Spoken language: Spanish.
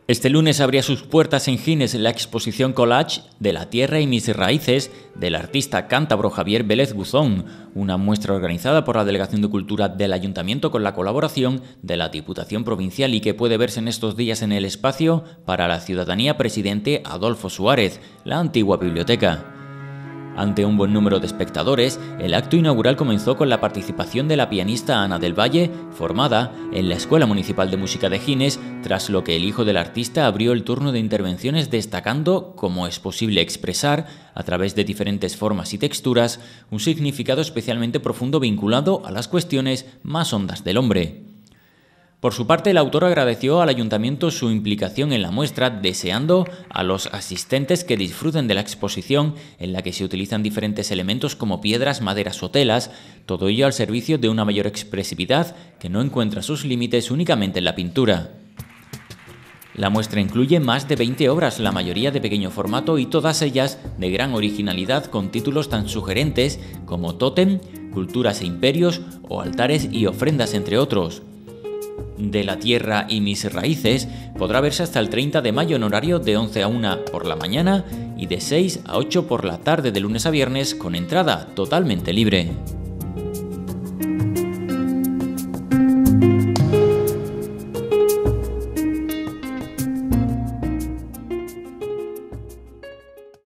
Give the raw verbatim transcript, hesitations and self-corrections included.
Este lunes abría sus puertas en Gines la exposición Collage de la tierra y mis raíces del artista cántabro Javier Vélez Buzón, una muestra organizada por la Delegación de Cultura del Ayuntamiento con la colaboración de la Diputación Provincial y que puede verse en estos días en el espacio para la ciudadanía Presidente Adolfo Suárez, la antigua biblioteca. Ante un buen número de espectadores, el acto inaugural comenzó con la participación de la pianista Ana del Valle, formada en la Escuela Municipal de Música de Gines, tras lo que el hijo del artista abrió el turno de intervenciones destacando cómo es posible expresar, a través de diferentes formas y texturas, un significado especialmente profundo vinculado a las cuestiones más hondas del hombre. Por su parte, el autor agradeció al Ayuntamiento su implicación en la muestra, deseando a los asistentes que disfruten de la exposición, en la que se utilizan diferentes elementos como piedras, maderas o telas, todo ello al servicio de una mayor expresividad que no encuentra sus límites únicamente en la pintura. La muestra incluye más de veinte obras, la mayoría de pequeño formato y todas ellas de gran originalidad, con títulos tan sugerentes como Tótem, Culturas e Imperios o Altares y Ofrendas, entre otros. De la tierra y mis raíces podrá verse hasta el treinta de mayo en horario de once a una por la mañana y de seis a ocho por la tarde de lunes a viernes, con entrada totalmente libre.